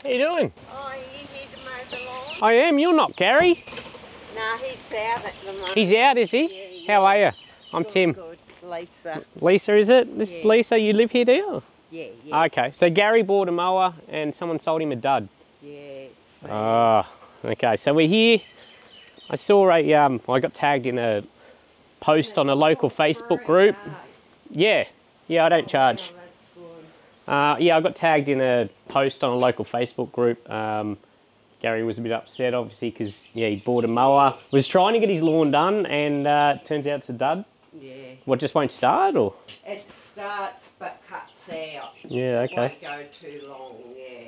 How you doing? Oh, are you here to mow the lawn? I am. You're not Gary. Nah, he's out at the moment. He's out, is he? Yeah. How are you? I'm Good, Tim. Good, Lisa. Lisa, is it? This is Yeah. Lisa. You live here, do you? Yeah. Okay. So Gary bought a mower and someone sold him a dud. Yeah. Oh, okay. So we're here. I saw I got tagged in a post on a local Facebook group. Yeah. Yeah, I don't charge. Oh, that's good. Yeah, I got tagged in a post on a local Facebook group. Gary was a bit upset, obviously, because he bought a mower. Was trying to get his lawn done, and turns out it's a dud. Yeah. What, just won't start, or? It starts but cuts out. Yeah, okay. It won't go too long, yeah.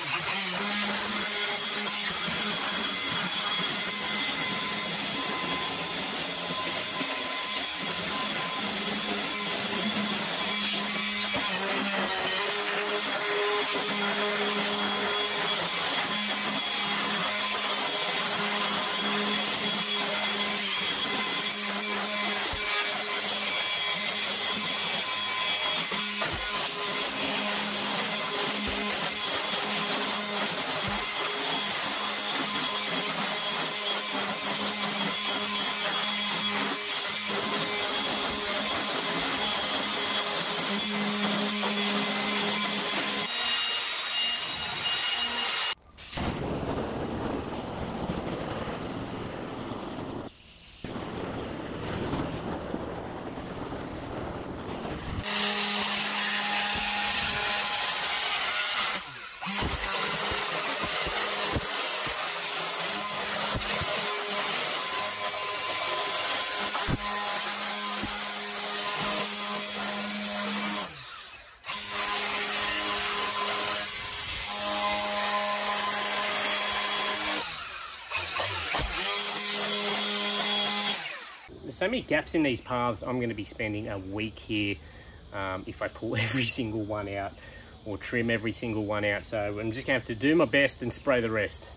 There's so many gaps in these paths. I'm going to be spending a week here if I pull every single one out or trim every single one out. So I'm just going to have to do my best and spray the rest.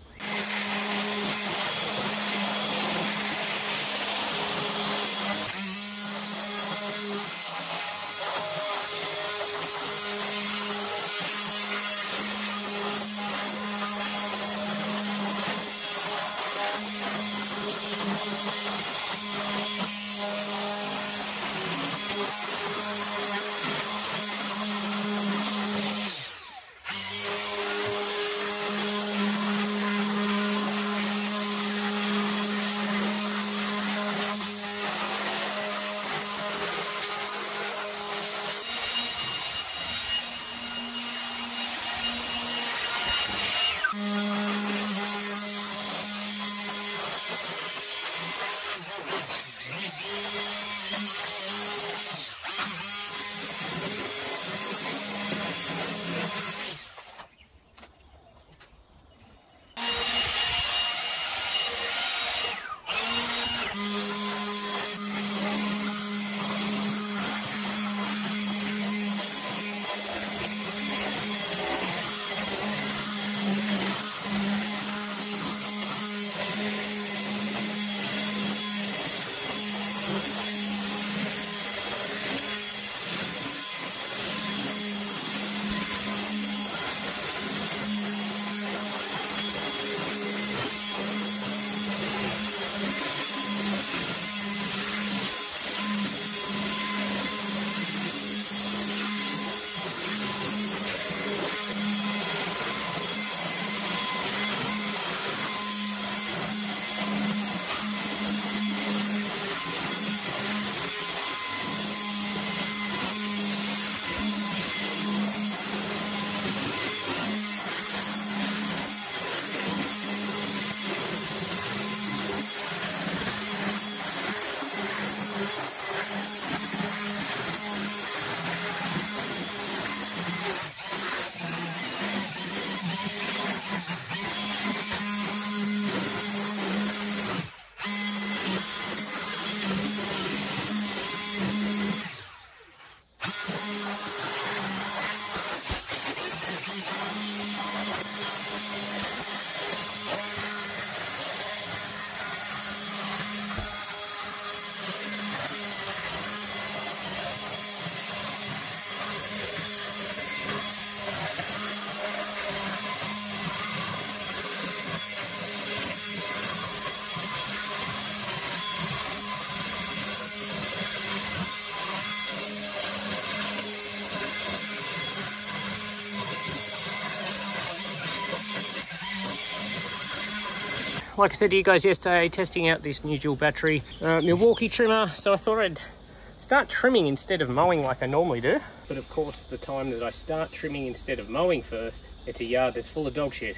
like I said to you guys yesterday, testing out this new dual battery Milwaukee trimmer. So I thought I'd start trimming instead of mowing like I normally do. But of course, the time that I start trimming instead of mowing first, it's a yard that's full of dog shit.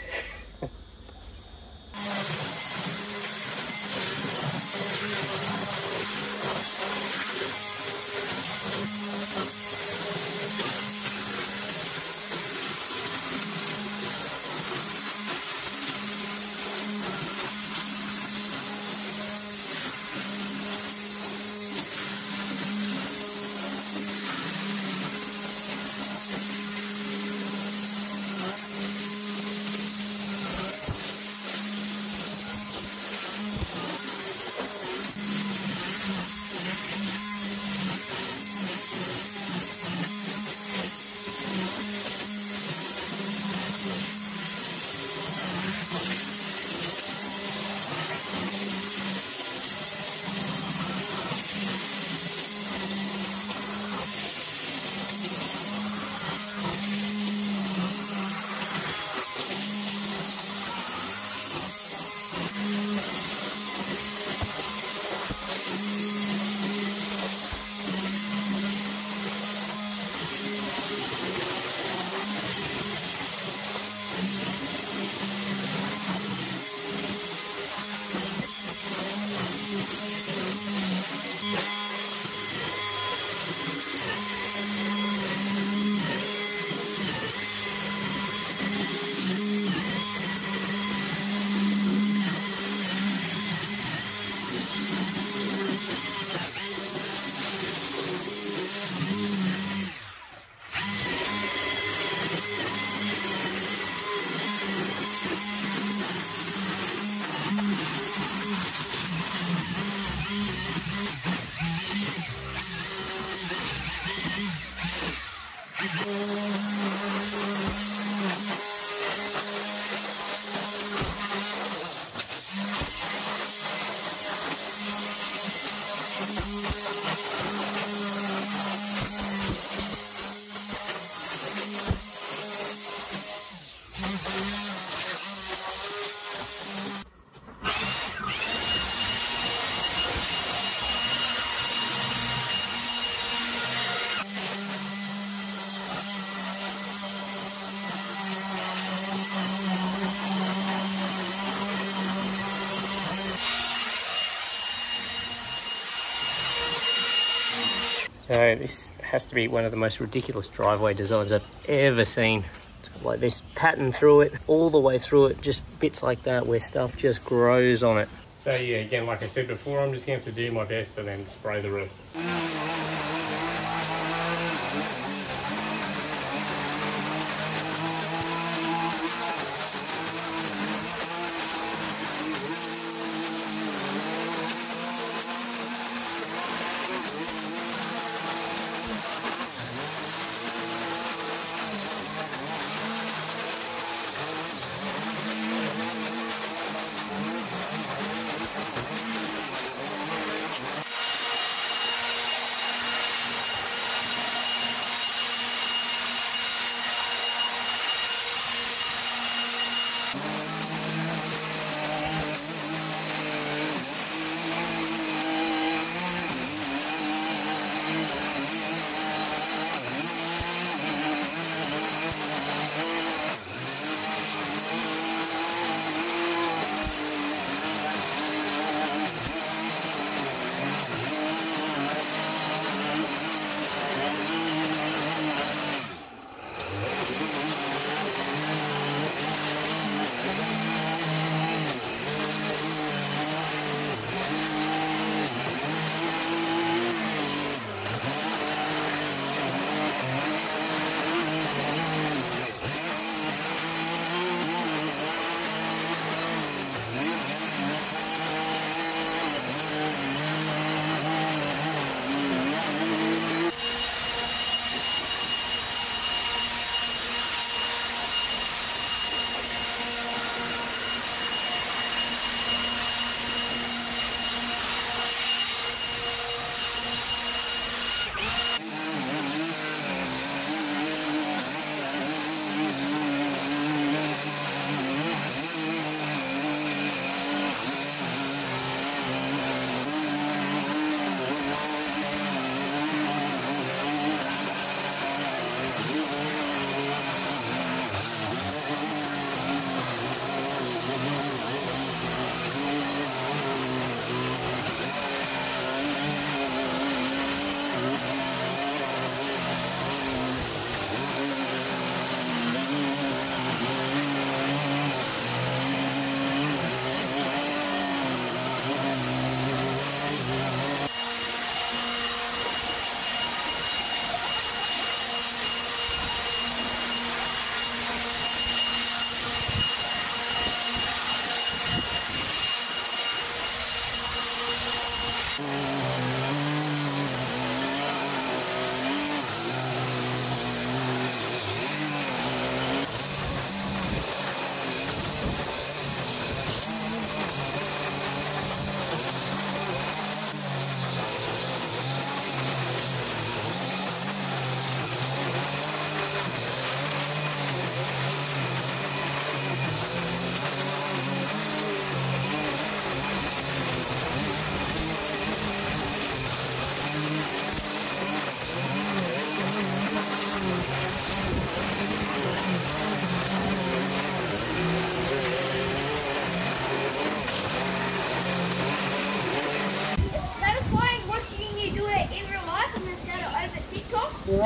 So this has to be one of the most ridiculous driveway designs I've ever seen. It's got like this pattern through it, all the way through it, just bits like that where stuff just grows on it. So yeah, again, like I said before, I'm just going to have to do my best and then spray the rest.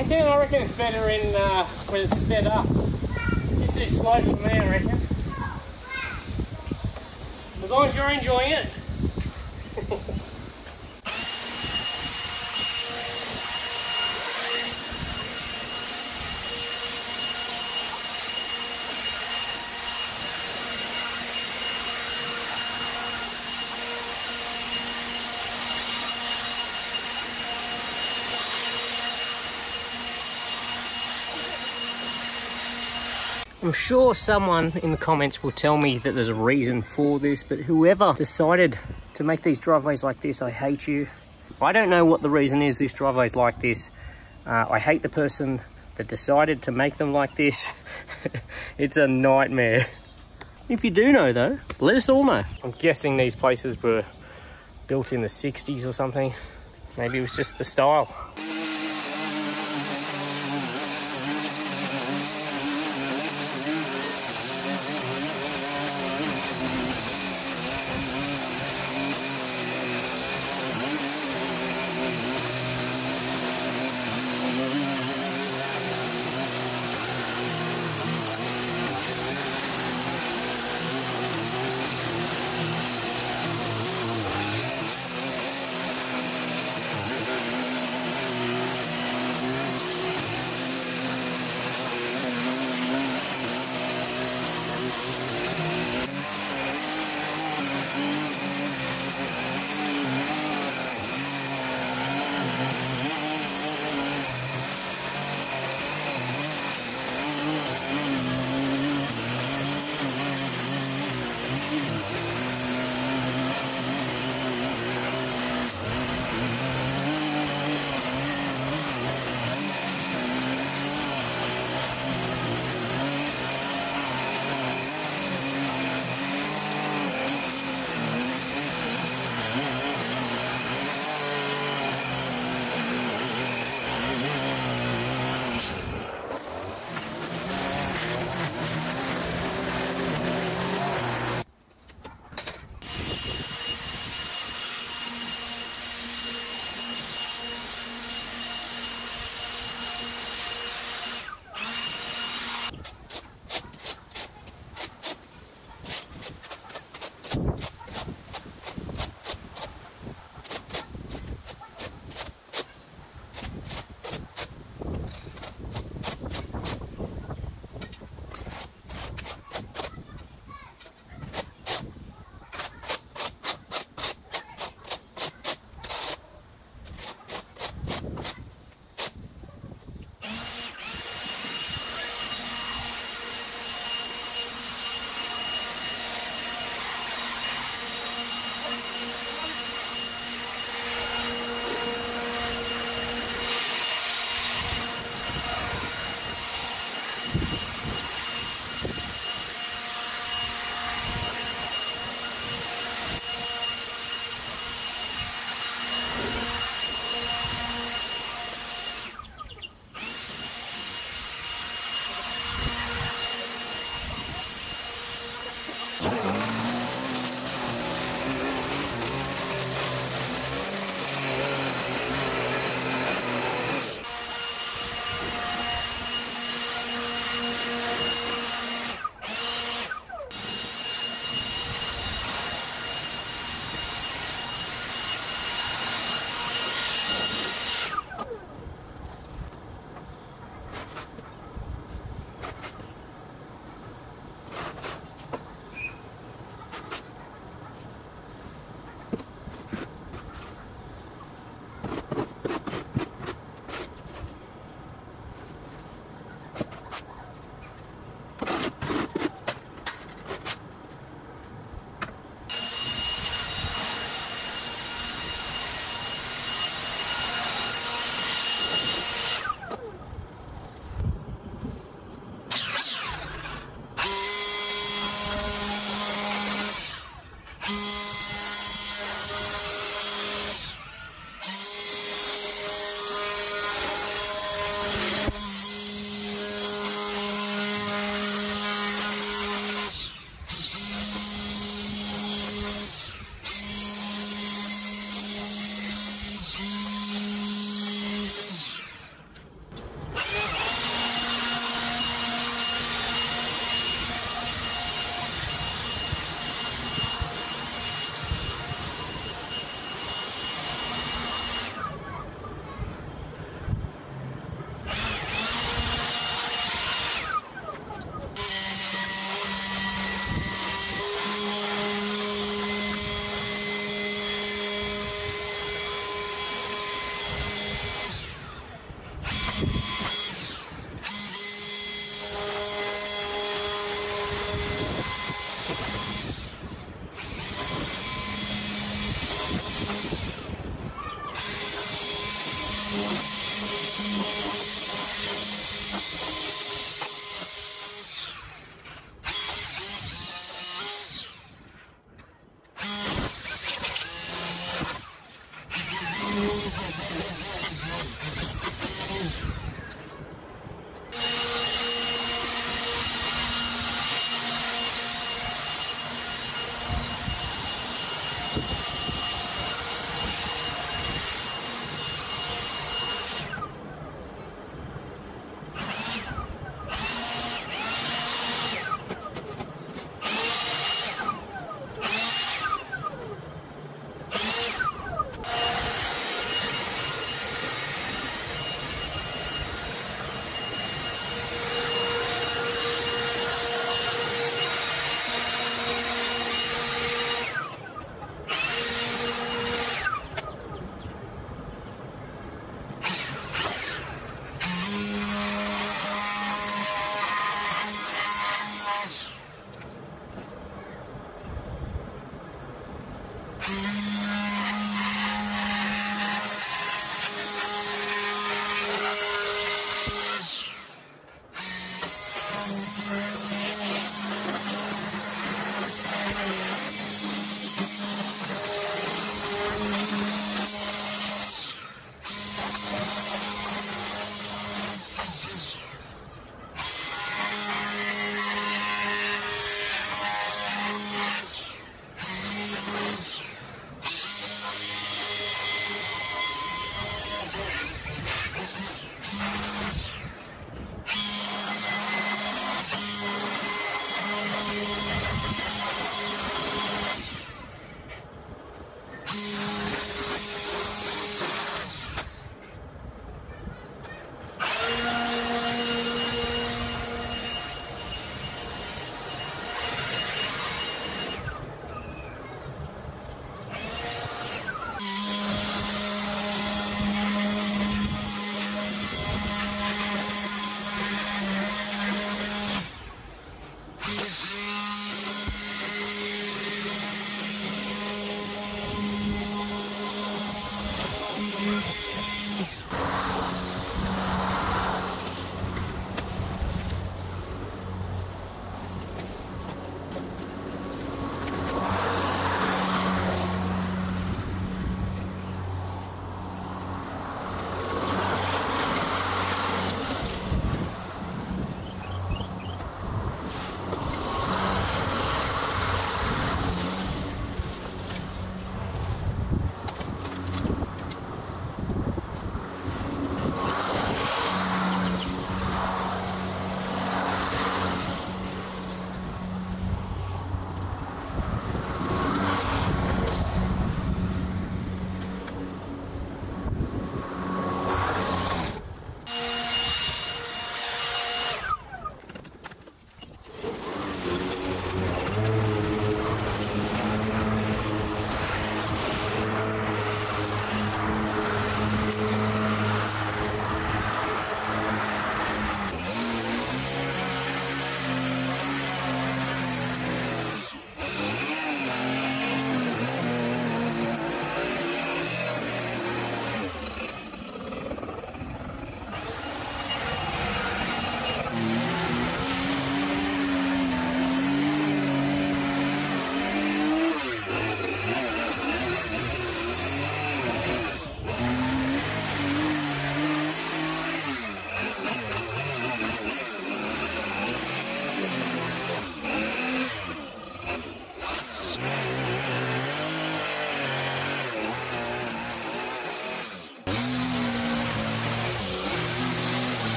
reckon. I reckon it's better in when it's sped up. It's too slow for me, I reckon. As long as you're enjoying it. I'm sure someone in the comments will tell me that there's a reason for this, but whoever decided to make these driveways like this, I hate you. I don't know what the reason is this driveway's like this. I hate the person that decided to make them like this. It's a nightmare. If you do know though, let us all know. I'm guessing these places were built in the 60s or something. Maybe it was just the style.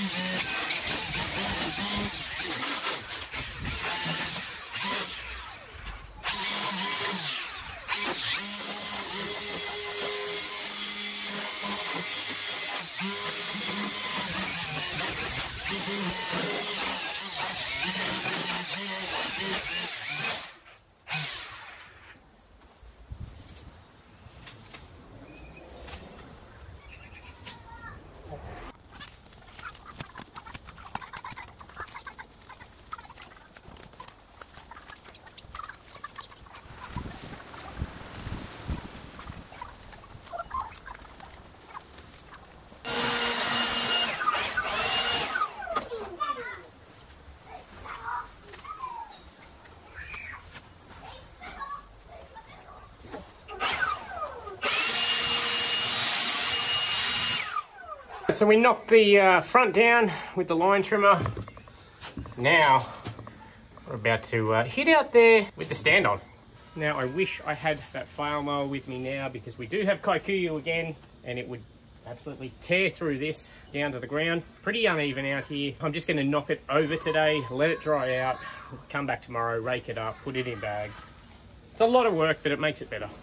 So we knocked the front down with the line trimmer. Now we're about to hit out there with the stand on. Now I wish I had that flail mower with me now, because we do have kikuyu again and it would absolutely tear through this down to the ground. Pretty uneven out here. I'm just going to knock it over today, let it dry out, come back tomorrow, rake it up, put it in bags. It's a lot of work, but it makes it better.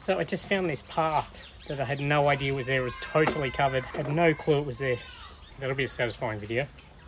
So I just found this path that I had no idea was there. It was totally covered. Had no clue it was there. That'll be a satisfying video.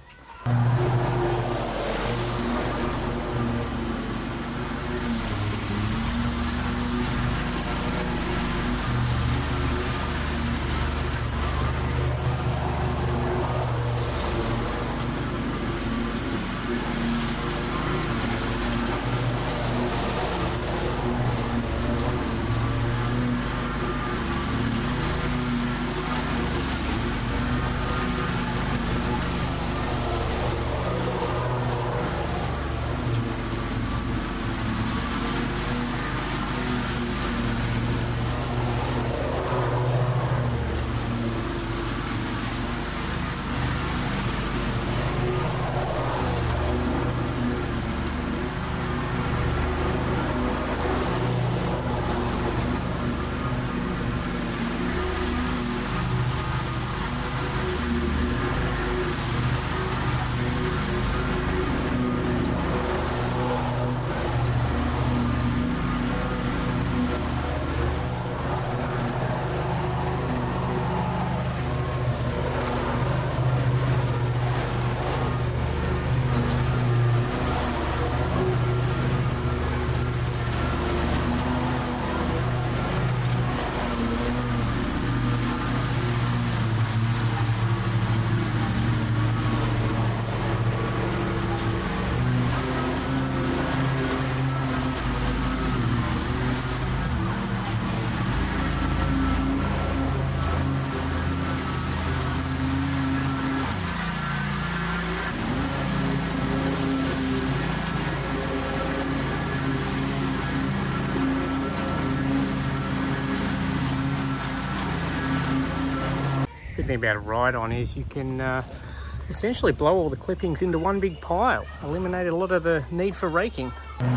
Good thing about a ride-on is you can essentially blow all the clippings into one big pile, eliminate a lot of the need for raking.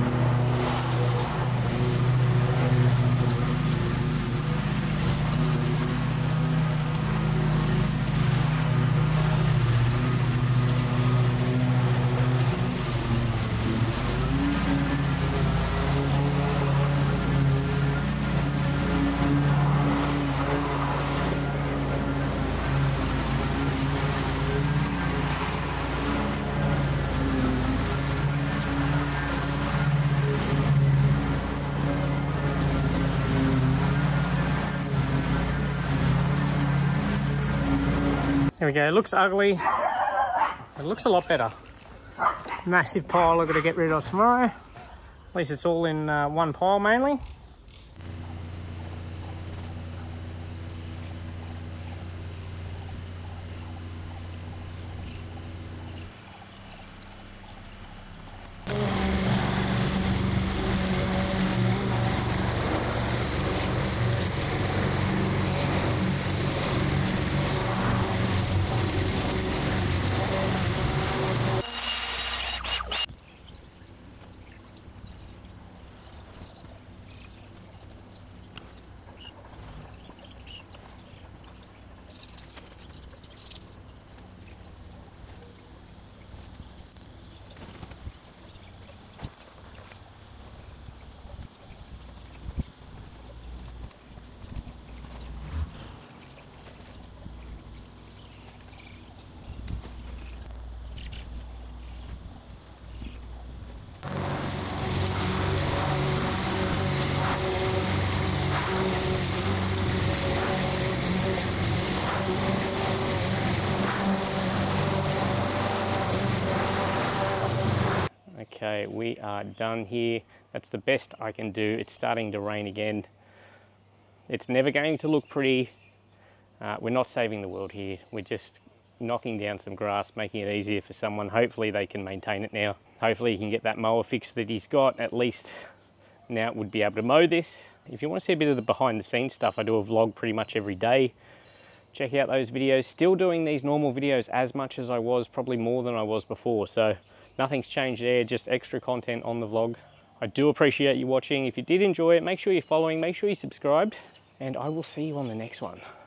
There we go, it looks ugly. It looks a lot better. Massive pile I've got to get rid of tomorrow. At least it's all in one pile mainly. Okay, we are done here. That's the best I can do. It's starting to rain again. It's never going to look pretty. We're not saving the world here. We're just knocking down some grass, making it easier for someone. Hopefully they can maintain it now. Hopefully he can get that mower fixed that he's got. At least now it would be able to mow this. If you want to see a bit of the behind the scenes stuff, I do a vlog pretty much every day. Check out those videos. Still doing these normal videos as much as I was, probably more than I was before. So nothing's changed there, just extra content on the vlog. I do appreciate you watching. If you did enjoy it, make sure you're following, make sure you subscribed, and I will see you on the next one.